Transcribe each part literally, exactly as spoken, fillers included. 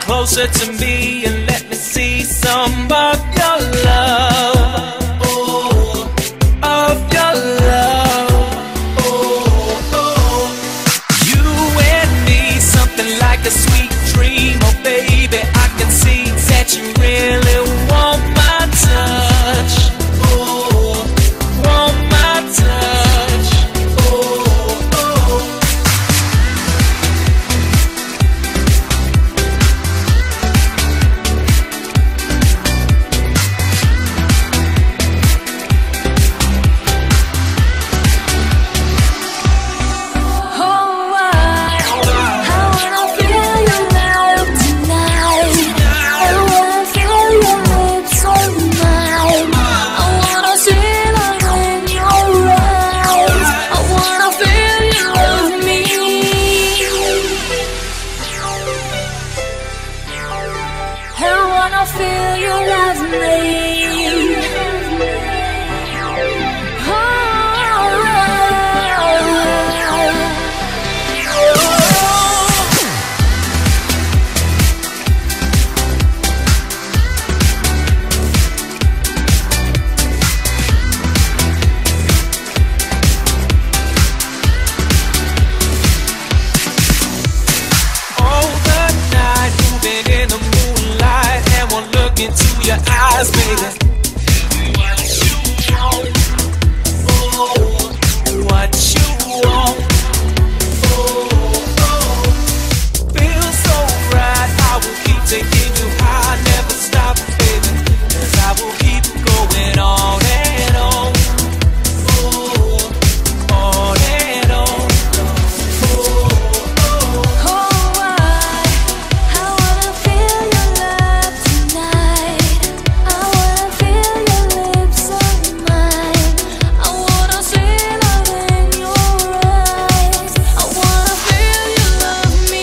closer to me and let me see some of your love, oh, of your love, oh, oh. You and me, something like a sweet dream, oh baby, I can see that you really want my touch, oh, want my touch, oh, oh. Into your eyes, baby. What you want, oh, what you want, oh, oh. Feels so right, I will keep taking you high, never stop, baby, 'cause I will keep going on and on, oh, on and on, oh, oh. Oh, I, I wanna feel your love tonight. I wanna feel your lips on mine. I wanna see love in your eyes. I wanna feel you love me.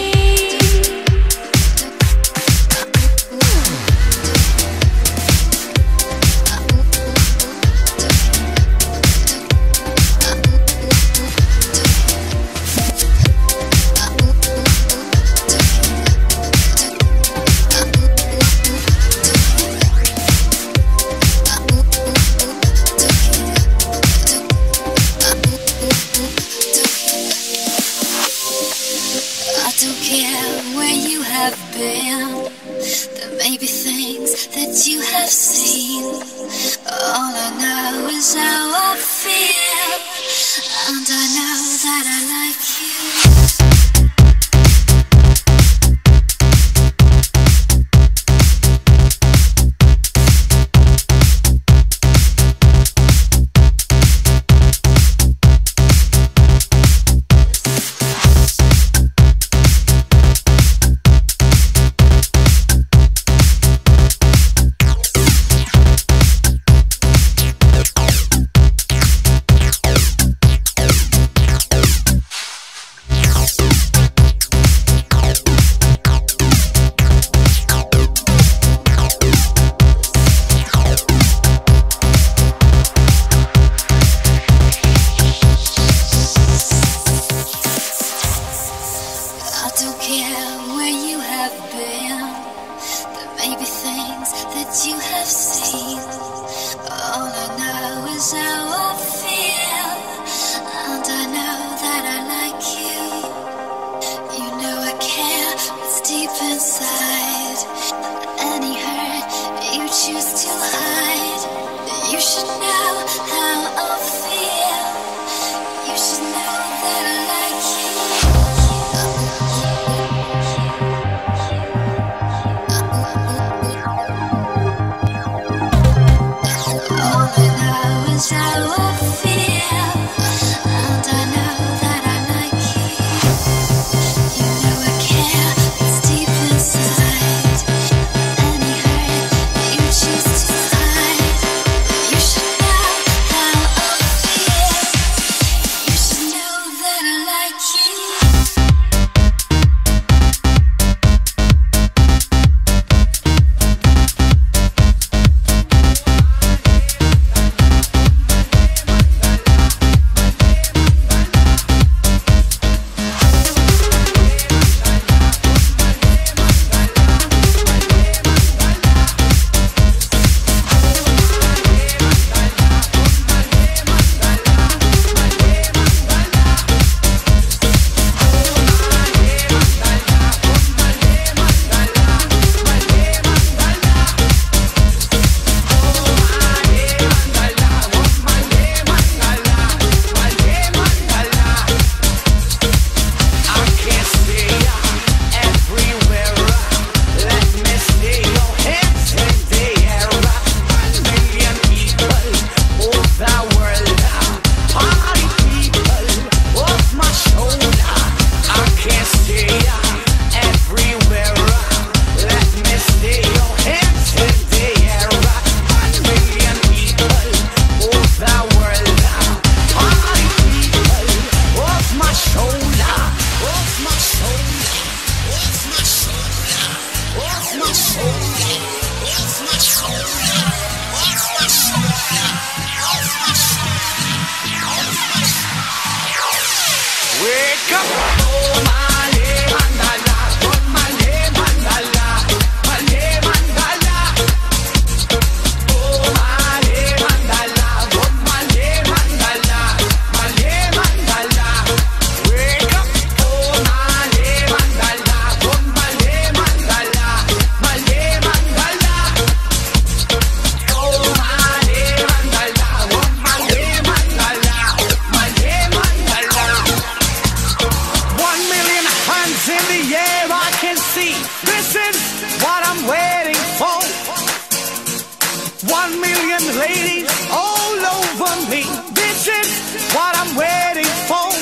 I don't care where you have been. There may be things that you have seen. All I know is how I feel, and I know that I like you. I don't care where you have been. There may be things that you have seen. All I know is how I feel, and I know that I like you. You know I care what's deep inside. Any hurt you choose to hide. You should know how I feel. You should know that I like you. All I know is how I feel, and I know that I like you. You know I care what's deep inside. Any hurt you choose to hide. You should know see. This is what I'm waiting for. One million ladies all over me. This is what I'm waiting for.